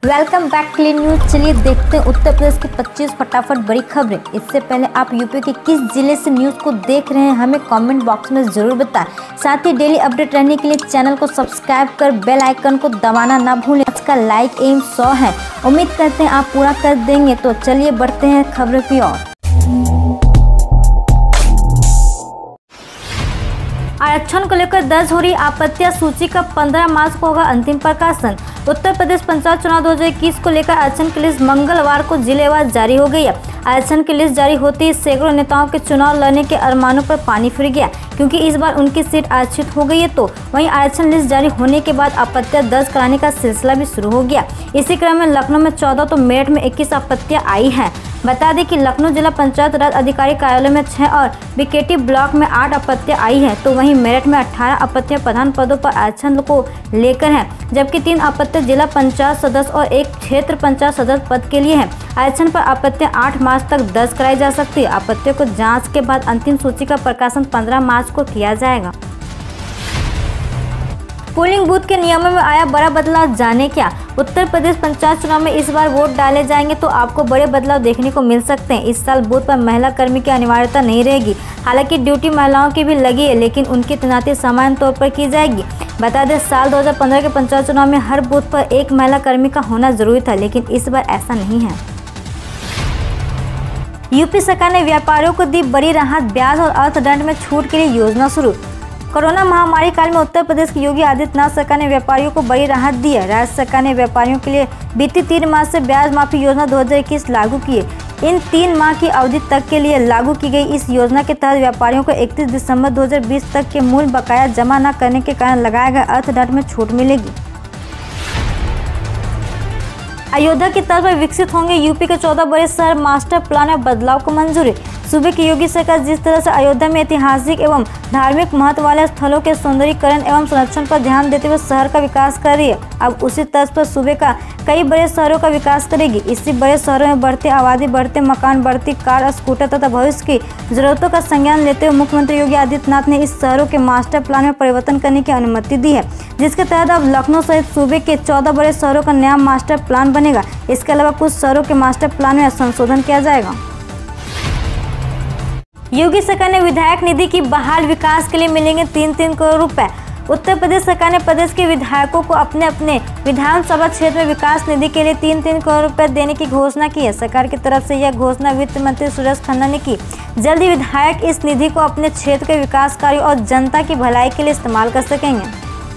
Welcome back clean news. चलिए देखते हैं उत्तर प्रदेश की 25 फटाफट बड़ी खबरें। इससे पहले आप यूपी के किस जिले से न्यूज को देख रहे हैं हमें कमेंट बॉक्स में जरूर बताएं। साथ ही डेली अपडेट रहने के लिए चैनल को सब्सक्राइब कर बेल आइकन को दबाना ना भूलें। आज का लाइक एम 100 है, उम्मीद करते हैं आप पूरा कर देंगे। तो चलिए बढ़ते हैं खबरों की ओर। आरक्षण को लेकर दर्ज हो रही आपत्तियां सूची का 15 मार्च को होगा अंतिम प्रकाशन। उत्तर प्रदेश पंचायत चुनाव 2021 को लेकर आरक्षण की लिस्ट मंगलवार को जिलेवार जारी हो गई है। आरक्षण की लिस्ट जारी होते ही सैकड़ों नेताओं के चुनाव लड़ने के अरमानों पर पानी फिर गया, क्योंकि इस बार उनकी सीट आरक्षित हो गई है। तो वहीं आरक्षण लिस्ट जारी होने के बाद आपत्तियां दर्ज कराने का सिलसिला भी शुरू हो गया। इसी क्रम में लखनऊ में 14 तो मेरठ में 21 आपत्तियां आई हैं। बता दें कि लखनऊ जिला पंचायत राज अधिकारी कार्यालय में 6 और बीकेटी ब्लॉक में 8 आपत्तियां आई हैं। तो वहीं मेरठ में 18 आपत्तियां प्रधान पदों पर आरक्षण को लेकर हैं, जबकि 3 आपत्तियां जिला पंचायत सदस्य और 1 क्षेत्र पंचायत सदस्य पद के लिए हैं। आरक्षण पर आपत्तियां 8 मार्च तक दर्ज कराई जा सकती है। आपत्तियों को जांच के बाद अंतिम सूची का प्रकाशन 15 मार्च को किया जाएगा। पोलिंग बूथ के नियमों में आया बड़ा बदलाव, जाने क्या। उत्तर प्रदेश पंचायत चुनाव में इस बार वोट डाले जाएंगे तो आपको बड़े बदलाव देखने को मिल सकते हैं। इस साल बूथ पर महिला कर्मी की अनिवार्यता नहीं रहेगी। हालांकि ड्यूटी महिलाओं की भी लगी है, लेकिन उनकी तैनाती सामान्य तौर पर की जाएगी। बता दें साल 2015 के पंचायत चुनाव में हर बूथ पर 1 महिला कर्मी का होना जरूरी था, लेकिन इस बार ऐसा नहीं है। यूपी सरकार ने व्यापारियों को दी बड़ी राहत, ब्याज और अर्थदंड में छूट के लिए योजना शुरू। कोरोना महामारी काल में उत्तर प्रदेश की योगी आदित्यनाथ सरकार ने व्यापारियों को बड़ी राहत दी है। राज्य सरकार ने व्यापारियों के लिए बीती 3 मार्च से ब्याज माफी योजना 2021 लागू की है। इन 3 माह की अवधि तक के लिए लागू की गई इस योजना के तहत व्यापारियों को 31 दिसंबर 2020 तक के मूल बकाया जमा न करने के कारण लगाए गए अर्थदंड में छूट मिलेगी। अयोध्या की तर्ज पर विकसित होंगे यूपी के 14 बड़े शहर, मास्टर प्लान में बदलाव को मंजूरी। सूबे की योगी सरकार जिस तरह से अयोध्या में ऐतिहासिक एवं धार्मिक महत्व वाले स्थलों के सौंदर्यीकरण एवं संरक्षण पर ध्यान देते हुए शहर का विकास कर रही है, अब उसी तर्ज पर सूबे का कई बड़े शहरों का विकास करेगी। इसी बड़े शहरों में बढ़ती आबादी, बढ़ते मकान, बढ़ती कार, स्कूटर तथा भविष्य की जरूरतों का संज्ञान लेते हुए मुख्यमंत्री योगी आदित्यनाथ ने इस शहरों के मास्टर प्लान में परिवर्तन करने की अनुमति दी है, जिसके तहत अब लखनऊ सहित सूबे के 14 बड़े शहरों का नया मास्टर प्लान बनेगा। इसके अलावा कुछ शहरों के मास्टर प्लान में संशोधन किया जाएगा। योगी सरकार ने विधायक निधि की बहाल, विकास के लिए मिलेंगे 3-3 करोड़ रुपए। उत्तर प्रदेश सरकार ने प्रदेश के विधायकों को अपने अपने विधानसभा क्षेत्र में विकास निधि के लिए 3-3 करोड़ रुपए देने की घोषणा की है। सरकार की तरफ से यह घोषणा वित्त मंत्री सुरेश खन्ना ने की। जल्द ही विधायक इस निधि को अपने क्षेत्र के विकास कार्यों और जनता की भलाई के लिए इस्तेमाल कर सकेंगे।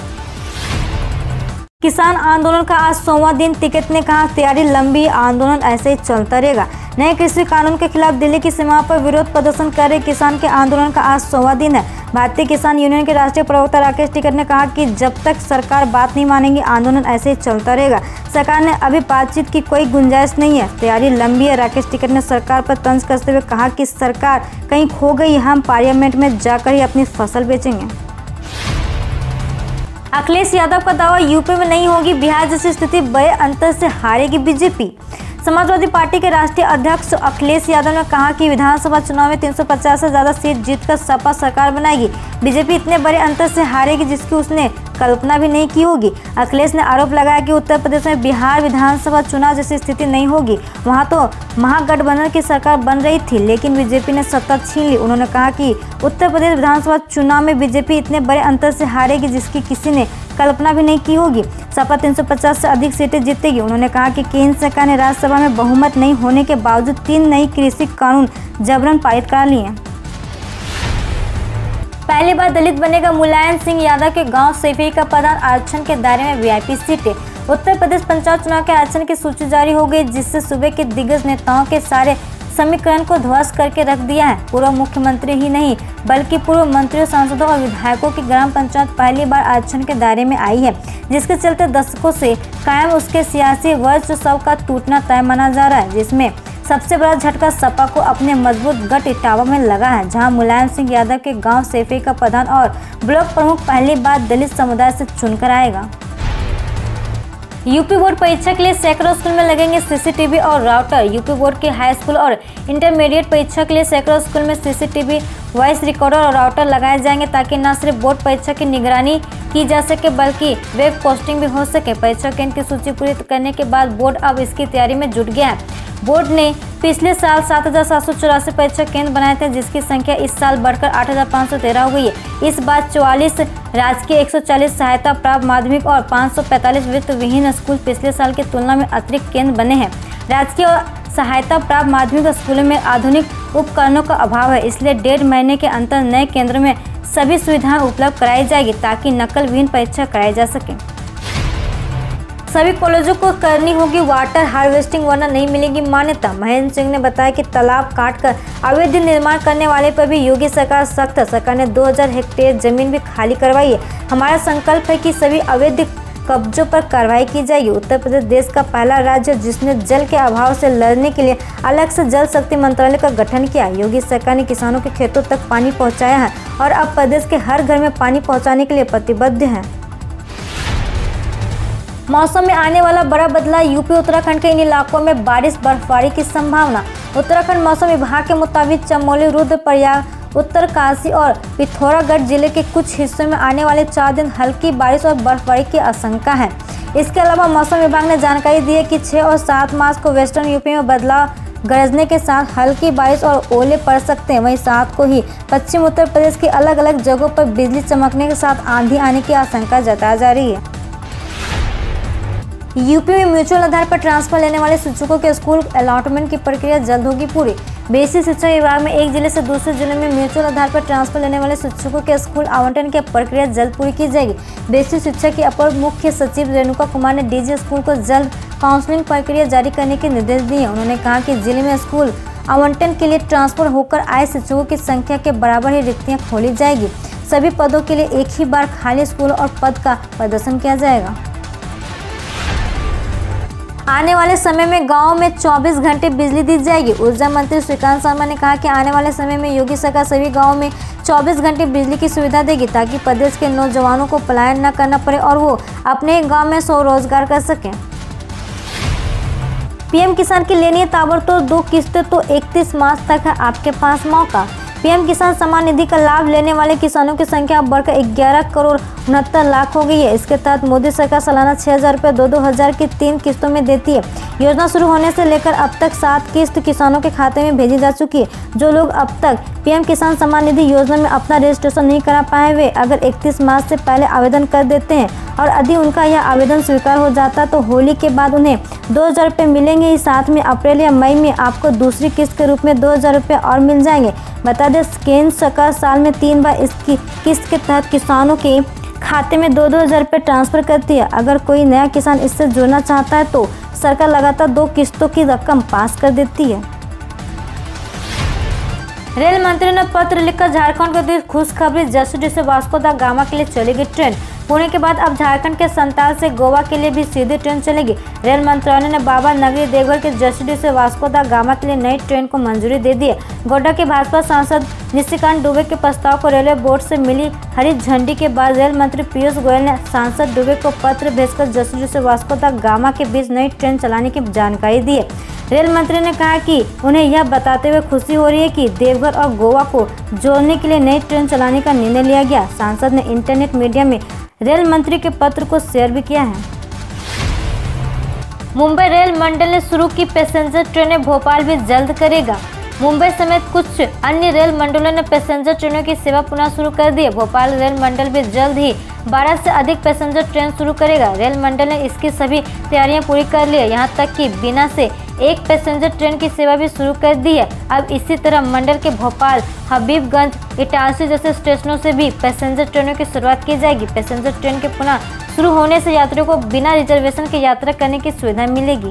किसान आंदोलन का आज 100वां दिन, टिकैत ने कहा तैयारी लंबी, आंदोलन ऐसे ही चलता रहेगा। नए कृषि कानून के खिलाफ दिल्ली की सीमा पर विरोध प्रदर्शन कर रहे किसान के आंदोलन का आज 100वां दिन है। भारतीय किसान यूनियन के राष्ट्रीय प्रवक्ता राकेश टिकैत ने कहा कि जब तक सरकार बात नहीं मानेगी आंदोलन ऐसे ही चलता रहेगा। सरकार ने अभी बातचीत की कोई गुंजाइश नहीं है, तैयारी लंबी है। राकेश टिकैत ने सरकार पर तंज कसते हुए कहा कि सरकार कहीं खो गई, हम पार्लियामेंट में जाकर ही अपनी फसल बेचेंगे। अखिलेश यादव का दावा, यूपी में नहीं होगी बिहार जैसी स्थिति, बड़े अंतर से हारेगी बीजेपी। समाजवादी पार्टी के राष्ट्रीय अध्यक्ष अखिलेश यादव ने कहा कि विधानसभा चुनाव में 350 से ज्यादा सीट जीतकर सपा सरकार बनाएगी। बीजेपी इतने बड़े अंतर से हारेगी जिसकी उसने कल्पना भी नहीं की होगी। अखिलेश ने आरोप लगाया कि उत्तर प्रदेश में बिहार विधानसभा चुनाव जैसी स्थिति नहीं होगी। वहां तो महागठबंधन की सरकार बन रही थी, लेकिन बीजेपी ने सत्ता छीन ली। उन्होंने कहा कि उत्तर प्रदेश विधानसभा चुनाव में बीजेपी इतने बड़े अंतर से हारेगी जिसकी किसी ने कल्पना भी नहीं की होगी। सपा 350 से अधिक सीटें जीतेगी। उन्होंने कहा कि केंद्र सरकार ने राज्यसभा में बहुमत नहीं होने के बावजूद 3 नई कृषि कानून जबरन पारित करा लिए। पहली बार दलित बनेगा मुलायम सिंह यादव के गांव सैफई का प्रधान, आरक्षण के दायरे में वीआईपी सीटें। उत्तर प्रदेश पंचायत चुनाव के आरक्षण की सूची जारी हो गई, जिससे सूबे के दिग्गज नेताओं के सारे समीकरण को ध्वस्त करके रख दिया है। पूर्व मुख्यमंत्री ही नहीं बल्कि पूर्व मंत्रियों, सांसदों और विधायकों की ग्राम पंचायत पहली बार आरक्षण के दायरे में आई है, जिसके चलते दशकों से कायम उसके सियासी वर्चस्व का टूटना तय माना जा रहा है। जिसमें सबसे बड़ा झटका सपा को अपने मजबूत गढ़ इटावा में लगा है, जहां मुलायम सिंह यादव के गांव सैफई का प्रधान और ब्लॉक प्रमुख पहली बार दलित समुदाय से चुनकर आएगा। यूपी बोर्ड परीक्षा के लिए सैकड़ों स्कूल में लगेंगे सीसीटीवी और राउटर। यूपी बोर्ड के हाई स्कूल और इंटरमीडिएट परीक्षा के लिए सैकड़ों स्कूल में सीसीटीवी, वॉइस रिकॉर्डर और राउटर लगाए जाएंगे ताकि न सिर्फ बोर्ड परीक्षा की निगरानी की जा सके बल्कि वेब पोस्टिंग भी हो सके। परीक्षा केंद्र की सूची पूरी करने के बाद बोर्ड अब इसकी तैयारी में जुट गया है। बोर्ड ने पिछले साल 7,784 परीक्षा केंद्र बनाए थे, जिसकी संख्या इस साल बढ़कर 8,513 हो गई है। इस बार 44 राजकीय, 140 सहायता प्राप्त माध्यमिक और 545 वित्त विहीन स्कूल पिछले साल की तुलना में अतिरिक्त केंद्र बने हैं। राजकीय और सहायता प्राप्त माध्यमिक स्कूलों में आधुनिक उपकरणों का अभाव है, इसलिए 1.5 महीने के अंतर नए केंद्रों में सभी सुविधाएं उपलब्ध कराई जाएगी ताकि नकल विहीन परीक्षा कराई जा सके। सभी कॉलेजों को करनी होगी वाटर हार्वेस्टिंग वरना नहीं मिलेगी मान्यता। महेंद्र सिंह ने बताया कि तालाब काटकर अवैध निर्माण करने वाले पर भी योगी सरकार सख्त। सरकार ने 2000 हेक्टेयर जमीन भी खाली करवाई है। हमारा संकल्प है कि सभी अवैध कब्जों पर कार्रवाई की जाएगी। उत्तर प्रदेश देश का पहला राज्य जिसने जल के अभाव से लड़ने के लिए अलग से जल शक्ति मंत्रालय का गठन किया। योगी सरकार ने किसानों के खेतों तक पानी पहुंचाया है और अब प्रदेश के हर घर में पानी पहुंचाने के लिए प्रतिबद्ध है। मौसम में आने वाला बड़ा बदलाव। यूपी उत्तराखंड के इन इलाकों में बारिश बर्फबारी की संभावना। उत्तराखंड मौसम विभाग के मुताबिक चमोली, रुद्रप्रयाग, उत्तरकाशी और पिथौरागढ़ जिले के कुछ हिस्सों में आने वाले 4 दिन हल्की बारिश और बर्फबारी की आशंका है। इसके अलावा मौसम विभाग ने जानकारी दी है कि 6 और 7 मार्च को वेस्टर्न यूपी में बदलाव गरजने के साथ हल्की बारिश और ओले पड़ सकते हैं। वहीं 7 को ही पश्चिम उत्तर प्रदेश की अलग अलग जगहों पर बिजली चमकने के साथ आंधी आने की आशंका जताई जा रही है। यूपी में म्यूचुअल आधार पर ट्रांसफर लेने वाले शिक्षकों के स्कूल अलॉटमेंट की प्रक्रिया जल्द होगी पूरी। बेसिक शिक्षा विभाग में एक जिले से दूसरे जिले में म्यूचुअल आधार पर ट्रांसफर लेने वाले शिक्षकों के स्कूल आवंटन की प्रक्रिया जल्द पूरी की जाएगी। बेसिक शिक्षा की अपर मुख्य सचिव रेणुका कुमार ने डीजी स्कूल को जल्द काउंसलिंग प्रक्रिया जारी करने के निर्देश दिए। उन्होंने कहा कि जिले में स्कूल आवंटन के लिए ट्रांसफर होकर आए शिक्षकों की संख्या के बराबर ही रिक्तियाँ खोली जाएगी। सभी पदों के लिए एक ही बार खाली स्कूल और पद का प्रदर्शन किया जाएगा। आने वाले समय में गांव में 24 घंटे बिजली दी जाएगी। ऊर्जा मंत्री श्रीकांत शर्मा ने कहा कि आने वाले समय में योगी सरकार सभी गांवों में 24 घंटे बिजली की सुविधा देगी ताकि प्रदेश के नौजवानों को पलायन न करना पड़े और वो अपने गांव में स्वरोजगार कर सकें। पीएम किसान की लेनी है ताबड़तोड़ 2 किस्तें तो 31 मार्च तक है आपके पास मौका। पीएम किसान सम्मान निधि का लाभ लेने वाले किसानों की संख्या अब बढ़कर 11 करोड़ 69 लाख हो गई है। इसके तहत मोदी सरकार सालाना 6,000 रुपये 2-2 हज़ार की 3 किस्तों में देती है। योजना शुरू होने से लेकर अब तक 7 किस्त किसानों के खाते में भेजी जा चुकी है। जो लोग अब तक पीएम किसान सम्मान निधि योजना में अपना रजिस्ट्रेशन नहीं करा पाए वे अगर 31 मार्च से पहले आवेदन कर देते हैं और यदि उनका यह आवेदन स्वीकार हो जाता तो होली के बाद उन्हें 2,000 रुपये मिलेंगे। ही साथ में अप्रैल या मई में आपको दूसरी किस्त के रूप में 2,000 रुपये और मिल जाएंगे। बता दें केंद्र सरकार साल में 3 बार इसकी किस्त के तहत किसानों के खाते में 2-2 हज़ार रुपये ट्रांसफर करती है। अगर कोई नया किसान इससे जुड़ना चाहता है तो सरकार लगातार 2 किस्तों की रकम पास कर देती है। रेल मंत्री ने पत्र लिखकर झारखंड को दी खुशखबरी। जसीडीह से वास्को दा गामा के लिए चलेगी ट्रेन। पुणे के बाद अब झारखंड के संताल से गोवा के लिए भी सीधी ट्रेन चलेगी। रेल मंत्रालय ने बाबा नगरी देवघर के जसीडीह से वास्को दा गामा के लिए नई ट्रेन को मंजूरी दे दी है। गोड्डा के भाजपा सांसद निशिकांत दुबे के प्रस्ताव को रेलवे बोर्ड से मिली हरी झंडी के बाद रेल मंत्री पीयूष गोयल ने सांसद दुबे को पत्र भेजकर जसीडीह से वास्को दा गामा के बीच नई ट्रेन चलाने की जानकारी दी है। रेल मंत्री ने कहा कि उन्हें यह बताते हुए खुशी हो रही है कि देवघर और गोवा को जोड़ने के लिए नई ट्रेन चलाने का निर्णय लिया गया। सांसद ने इंटरनेट मीडिया में रेल मंत्री के पत्र को शेयर भी किया है। मुंबई रेल मंडल ने शुरू की पैसेंजर ट्रेनें भोपाल भी जल्द करेगा। मुंबई समेत कुछ अन्य रेल मंडलों ने पैसेंजर ट्रेनों की सेवा पुनः शुरू कर दी है। भोपाल रेल मंडल भी जल्द ही 12 से अधिक पैसेंजर ट्रेन शुरू करेगा। रेल मंडल ने इसकी सभी तैयारियां पूरी कर ली है। यहां तक कि बिना से एक पैसेंजर ट्रेन की सेवा भी शुरू कर दी है। अब इसी तरह मंडल के भोपाल, हबीबगंज, इटारसी जैसे स्टेशनों से भी पैसेंजर ट्रेनों की शुरुआत की जाएगी। पैसेंजर ट्रेन के पुनः शुरू होने से यात्रियों को बिना रिजर्वेशन के यात्रा करने की सुविधा मिलेगी।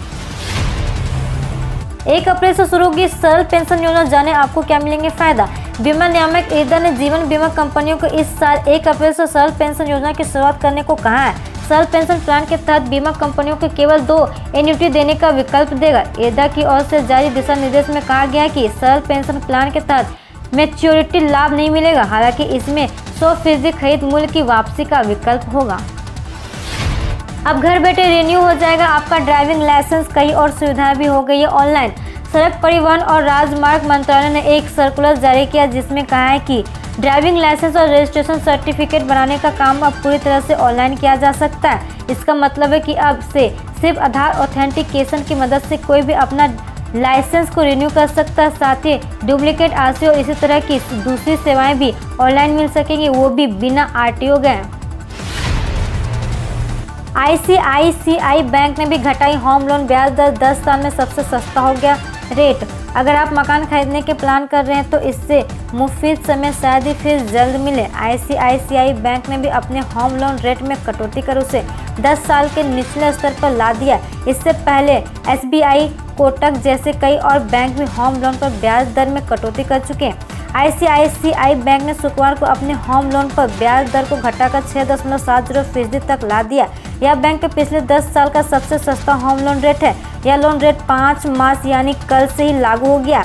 1 अप्रैल से शुरू होगी सरल पेंशन योजना। जाने आपको क्या मिलेंगे फायदा। बीमा नियामक ईडा ने जीवन बीमा कंपनियों को इस साल 1 अप्रैल से सरल पेंशन योजना की शुरुआत करने को कहा है। सरल पेंशन प्लान के तहत बीमा कंपनियों को केवल 2 एन्युटी देने का विकल्प देगा। ईडा की ओर से जारी दिशा निर्देश में कहा गया है कि सरल पेंशन प्लान के तहत मैच्योरिटी लाभ नहीं मिलेगा। हालांकि इसमें 100% खरीद मूल्य की वापसी का विकल्प होगा। अब घर बैठे रिन्यू हो जाएगा आपका ड्राइविंग लाइसेंस। कई और सुविधाएं भी हो गई है ऑनलाइन। सड़क परिवहन और राजमार्ग मंत्रालय ने एक सर्कुलर जारी किया जिसमें कहा है कि ड्राइविंग लाइसेंस और रजिस्ट्रेशन सर्टिफिकेट बनाने का काम अब पूरी तरह से ऑनलाइन किया जा सकता है। इसका मतलब है कि अब से सिर्फ आधार ऑथेंटिकेशन की मदद से कोई भी अपना लाइसेंस को रिन्यू कर सकता है। साथ ही डुप्लीकेट आरसी और इसी तरह की दूसरी सेवाएं भी ऑनलाइन मिल सकेंगी, वो भी बिना आरटीओ गए। आईसीआईसीआई बैंक ने भी घटाई होम लोन ब्याज दर। 10 साल में सबसे सस्ता हो गया रेट। अगर आप मकान खरीदने के प्लान कर रहे हैं तो इससे मुफ्त समय शायद ही फिर जल्द मिले। आईसीआईसीआई बैंक ने भी अपने होम लोन रेट में कटौती कर उसे 10 साल के निचले स्तर पर ला दिया। इससे पहले एसबीआई, कोटक जैसे कई और बैंक भी होम लोन पर ब्याज दर में कटौती कर चुके हैं। आईसीआईसीआई बैंक ने शुक्रवार को अपने होम लोन पर ब्याज दर को घटाकर 6.70% तक ला दिया। यह बैंक के पिछले 10 साल का सबसे सस्ता होम लोन रेट है। यह लोन रेट 5 मार्च यानी कल से ही लागू हो गया।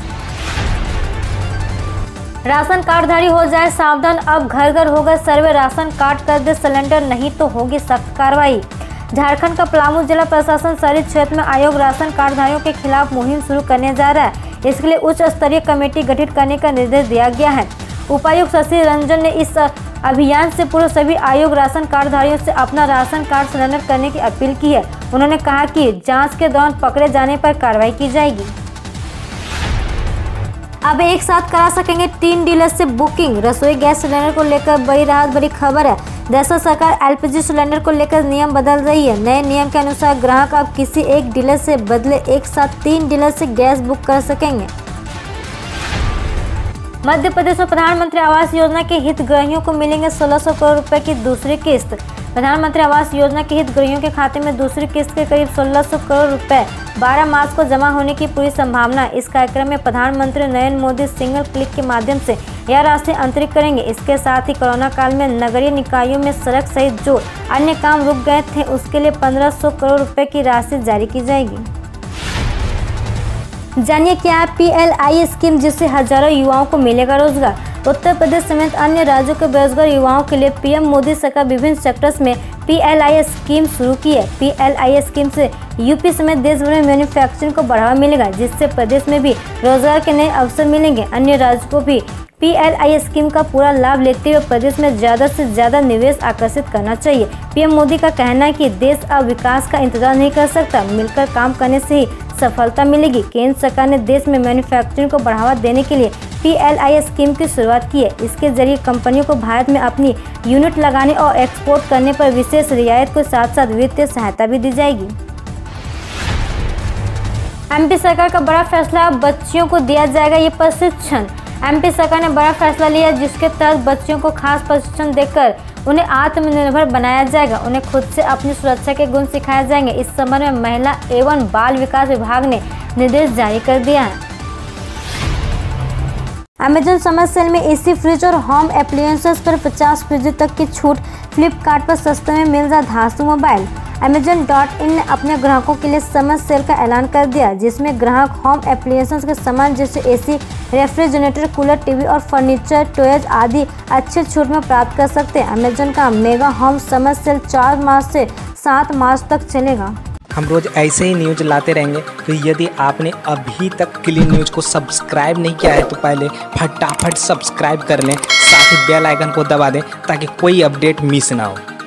राशन कार्डधारी हो जाए सावधान, अब घर घर होगा सर्वे। राशन कार्ड कर दे सिलेंडर, नहीं तो होगी सख्त कार्रवाई। झारखंड का पलामू जिला प्रशासन शहरी क्षेत्र में आयोग राशन कार्डधारियों के खिलाफ मुहिम शुरू करने जा रहा है। इसके लिए उच्च स्तरीय कमेटी गठित करने का निर्देश दिया गया है। उपायुक्त शशि रंजन ने इस अभियान से पूर्व सभी आयोग राशन कार्डधारियों से अपना राशन कार्ड सरेंडर करने की अपील की है। उन्होंने कहा कि जांच के दौरान पकड़े जाने पर कार्रवाई की जाएगी। अब एक साथ करा सकेंगे 3 डीलर से बुकिंग। रसोई गैस सिलेंडर को लेकर बड़ी राहत, बड़ी खबर है। दरअसल सरकार एलपीजी सिलेंडर को लेकर नियम बदल रही है। नए नियम के अनुसार ग्राहक अब किसी एक डीलर से बदले एक साथ 3 डीलर से गैस बुक कर सकेंगे। मध्य प्रदेश में प्रधानमंत्री आवास योजना के हितग्राहियों को मिलेंगे 1600 करोड़ रुपए की दूसरी किस्त। प्रधानमंत्री आवास योजना के हितग्राहियों के खाते में दूसरी किस्त के करीब 1600 करोड़ रुपए 12 मार्च को जमा होने की पूरी संभावना। इस कार्यक्रम में प्रधानमंत्री नरेंद्र मोदी सिंगल क्लिक के माध्यम से यह राशि अंतरित करेंगे। इसके साथ ही कोरोना काल में नगरीय निकायों में सड़क सहित जो अन्य काम रुक गए थे उसके लिए 1500 करोड़ रुपए की राशि जारी की जाएगी। जानिए क्या है PLI स्कीम, जिससे हजारों युवाओं को मिलेगा रोजगार। उत्तर प्रदेश समेत अन्य राज्यों के बेरोजगार युवाओं के लिए पीएम मोदी सरकार विभिन्न सेक्टर्स में PLI स्कीम शुरू की है। PLI स्कीम से यूपी समेत देश भर में मैन्युफैक्चरिंग को बढ़ावा मिलेगा, जिससे प्रदेश में भी रोजगार के नए अवसर मिलेंगे। अन्य राज्यों को भी PLI स्कीम का पूरा लाभ लेते हुए प्रदेश में ज़्यादा से ज़्यादा निवेश आकर्षित करना चाहिए। पीएम मोदी का कहना है कि देश अब विकास का इंतजार नहीं कर सकता, मिलकर काम करने से ही सफलता मिलेगी। केंद्र सरकार ने देश में मैन्युफैक्चरिंग को बढ़ावा देने के लिए PLI स्कीम की शुरुआत की है। इसके जरिए कंपनियों को भारत में अपनी यूनिट लगाने और एक्सपोर्ट करने पर विशेष रियायत के साथ साथ वित्तीय सहायता भी दी जाएगी। MP सरकार का बड़ा फैसला, अब बच्चियों को दिया जाएगा ये प्रशिक्षण। MP सरकार ने बड़ा फैसला लिया जिसके तहत बच्चियों को खास प्रशिक्षण देकर उन्हें आत्मनिर्भर बनाया जाएगा। उन्हें खुद से अपनी सुरक्षा के गुण सिखाए जाएंगे। इस संबंध में महिला एवं बाल विकास विभाग ने निर्देश जारी कर दिया है। अमेजन समर सेल में एसी, फ्रिज और होम एप्लायंसेस पर 50% तक की छूट। फ्लिपकार्ट पर सस्ते में मिल रहा धांसू मोबाइल। Amazon.in ने अपने ग्राहकों के लिए समर सेल का ऐलान कर दिया, जिसमें ग्राहक होम एप्लायंसेस के सामान जैसे एसी, रेफ्रिजरेटर, कूलर, टीवी और फर्नीचर, टॉयज आदि अच्छे छूट में प्राप्त कर सकते हैं। अमेजन का मेगा होम समर सेल 4 मार्च से 7 मार्च तक चलेगा। हम रोज ऐसे ही न्यूज लाते रहेंगे, तो यदि आपने अभी तक क्लीन न्यूज को सब्सक्राइब नहीं किया है तो पहले फटाफट सब्सक्राइब कर लें, साथ ही बेल आइकन को दबा दें ताकि कोई अपडेट मिस ना हो।